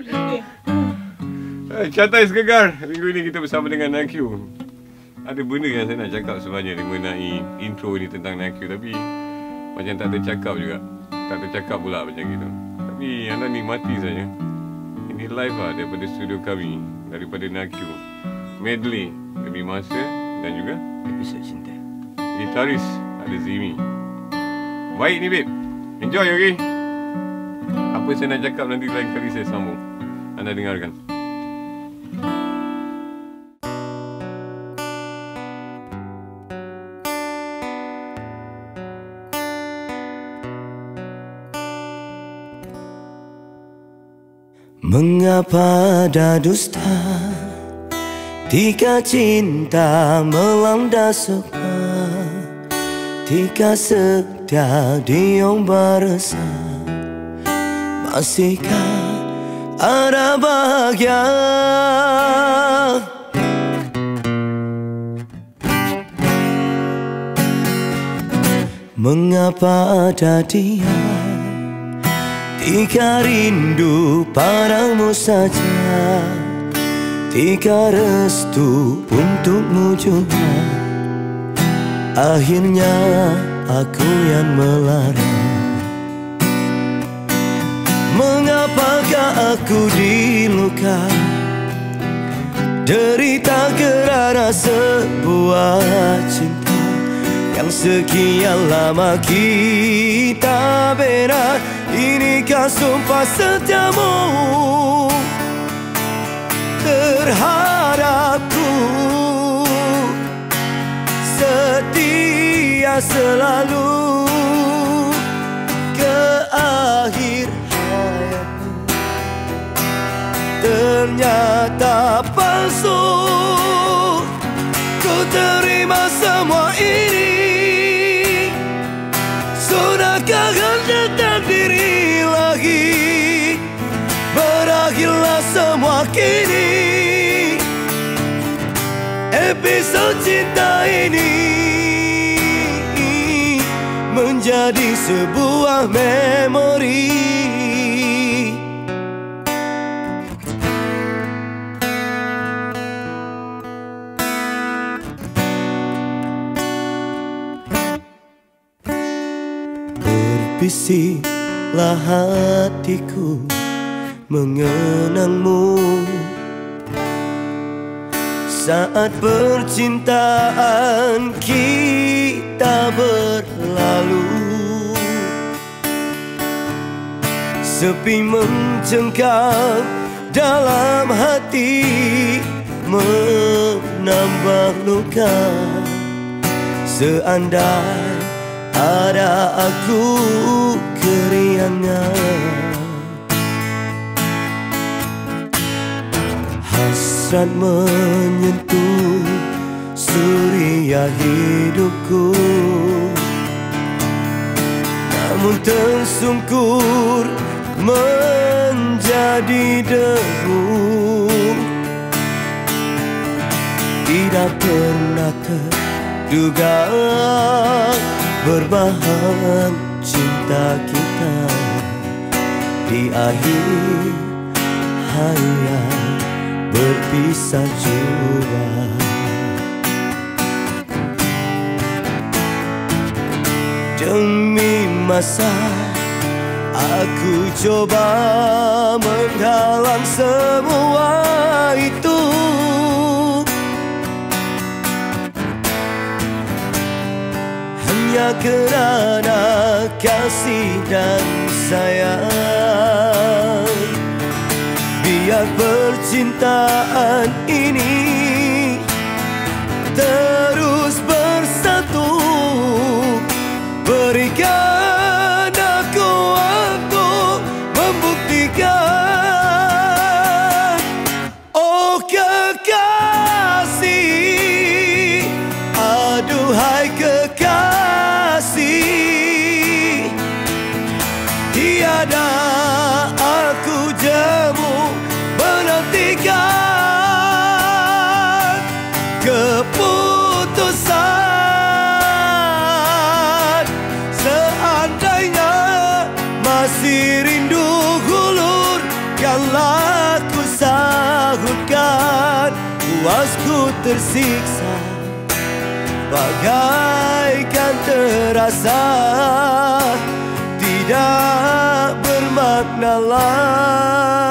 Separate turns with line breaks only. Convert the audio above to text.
Catai Segegar. Minggu ini kita bersama dengan Naqyu. Ada benda yang saya nak cakap sebenarnya mengenai intro ni tentang Naqyu, tapi macam tak ada cakap juga. Tak ada cakap pula macam gitu. Tapi anda nikmati saja. Ini live lah daripada studio kami, daripada Naqyu. Medley demi masa dan juga
episod cinta.
Gitaris ada Zimi. Baik ni babe, enjoy, okay? Apa saya nak cakap nanti lain kali saya sambung. Anda dengarkan.
Mengapa ada dusta Tika cinta melanda suka Tika setia diombak resah Masihkah ada bahagia Mengapa ada dia Tika rindu padamu saja Tika restu untukmu juga Akhirnya aku yang melarang Mengapakah aku diluka Derita kerana sebuah cinta Yang sekian lama kita bina Inikah sumpah setiamu terhadapku Setia selalu ke akhir hayatku Ternyata palsu Ku terima semua ini Sudahkah hendak takdir ilahi Berakhirlah semua kini Episod cinta ini Menjadi sebuah memori Berbisiklah hatiku mengenangmu Saat percintaan kita berlalu Sepi mencengkam dalam hati Menambah luka Seandai ada aku keriangan Hasrat menyentuh suria hidupku Namun tersungkur menjadi debu Tidak pernah terduga berbahan cinta kita Di akhir hayat berpisah jua Demi masa aku coba menghalang semua itu Hanya kerana kasih dan sayang Biar percintaan ini terus bersatu Berikan aku waktu membuktikan Oh kekasih Aduhai kekasih Tiada aku jemu menantikan keputusan Seandainya masih rindu hulurkanlah puasku tersiksa, bagaikan terasa tidak bermakna lagi.